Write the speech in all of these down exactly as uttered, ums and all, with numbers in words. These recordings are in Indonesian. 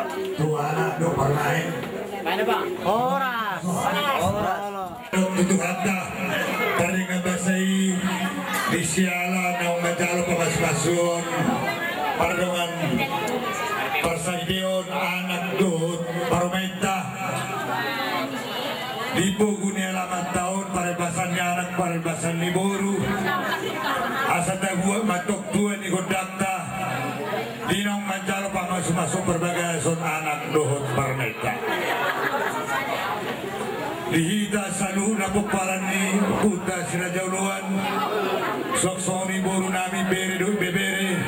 Tuh anak do parnae. Mana bang? Oras. Oras. Tutup hata paling nabasay di siala na umadalo pa mas-masun pardongan persaideon anak doon parumenta di bugu ni alaman tahun paribasan ni anak paribasan ni boru asa tagua matok tua ni kondakta dinong manjalo pa masuk-masuk berbagai son anak doon parumenta dihita saluh na puparan ni puta sila jauluan soksoni boru nami bere do bebere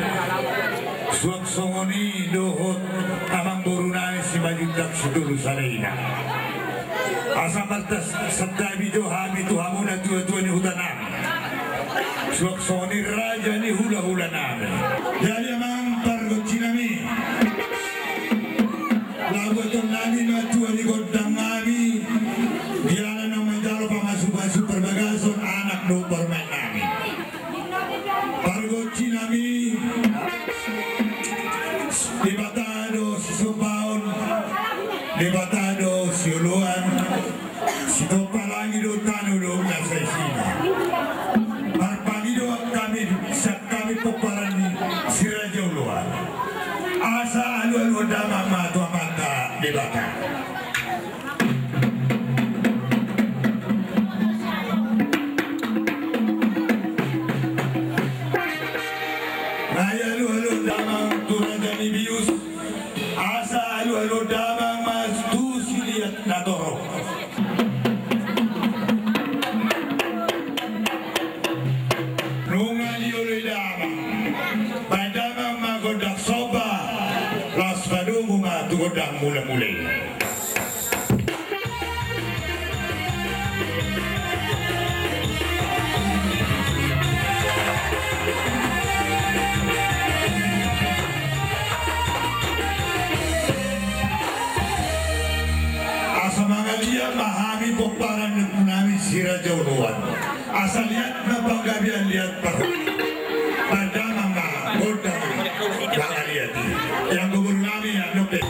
soksoni dohot amang boru nami si majundak sidulu sanaina asa maltas sadai bijo hami tu hamuna tua-tua ni hutan nami soksoni raja ni hula-hula nami jadi amang pargoci nami lagu tu nami na tua ni godang nami Diana nang menjalo pamasuk-masuk perbagason anak do bermain nami pargoci nami di batado si sopaon di batado si uluan si topalangi do tanu do ngasai sini parpagi do kami sak kami peparan ni si raja uluan asa alu-alu dama matu amata di batado godang mula-mulai asa mangalia mahami poparan nami sira jauluan asa lihat na panggabian lihat per pada mama godang lihat yang gubernur nami yang nopet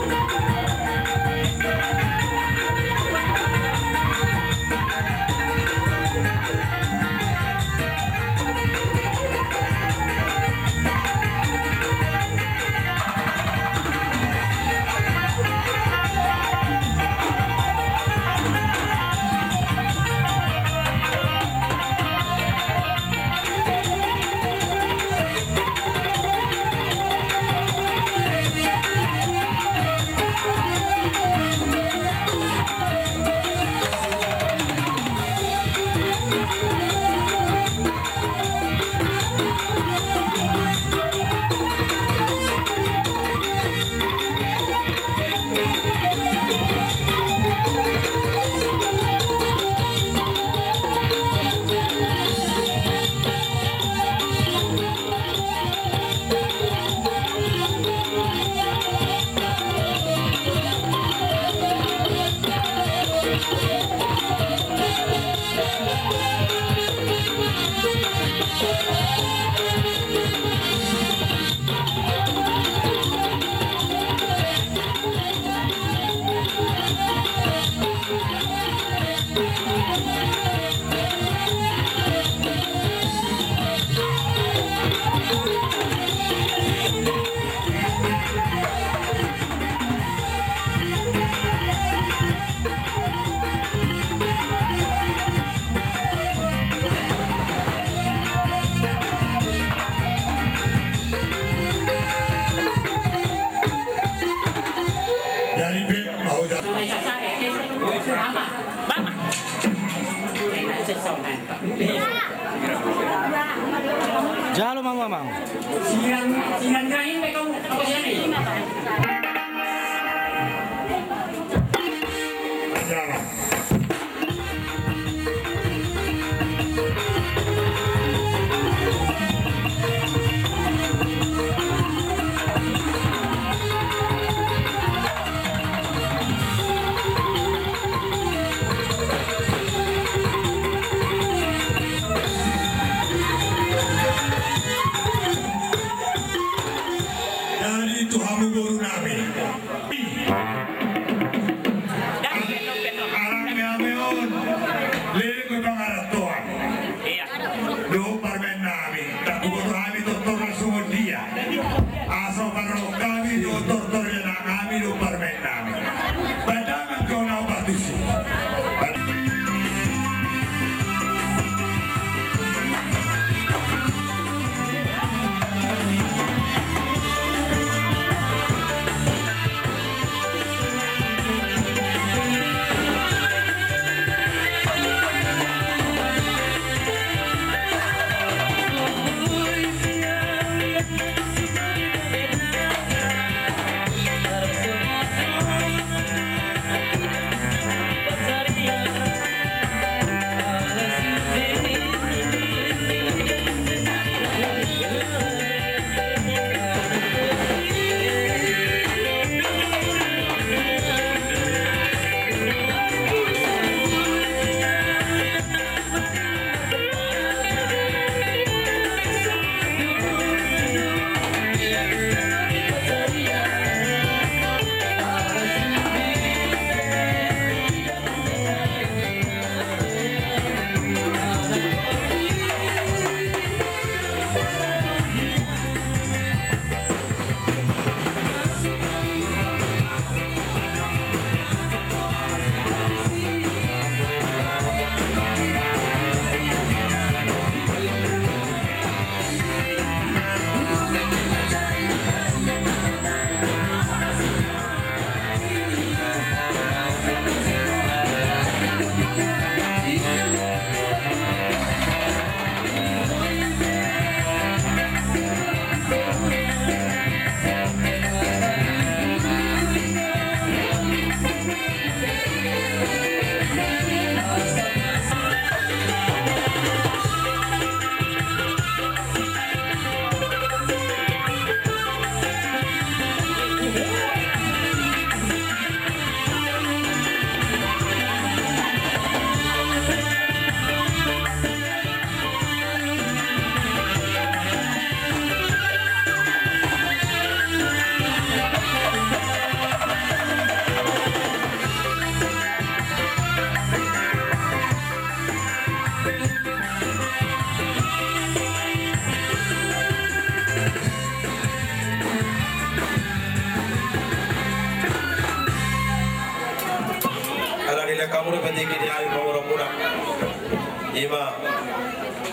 Jalo mama mang. Siang siang kain mereka apa sih ni? Tuhan boru nami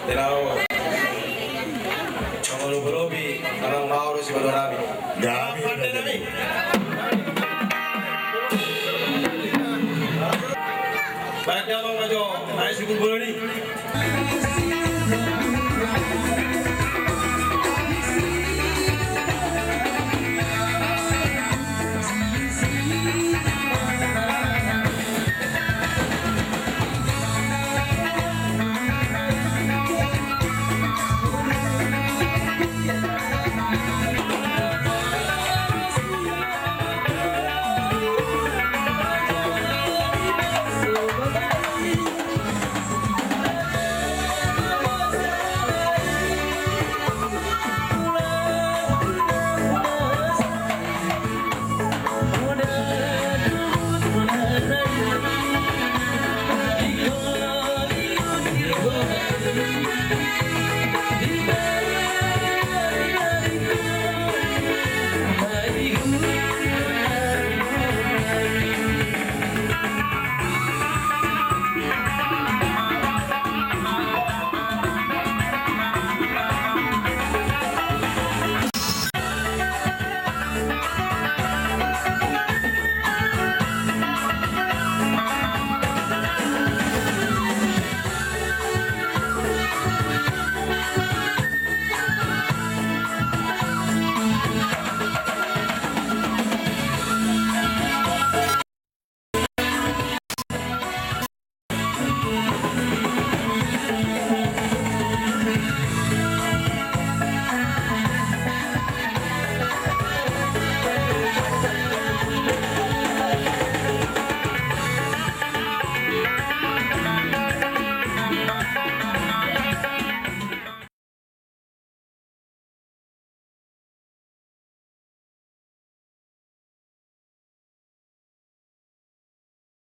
Tenao. Chongolo Borobi, Namang Mauro si Badorami. Gami. Pandai kami. Banyak yang mau maju, ayo sibuk bola ni.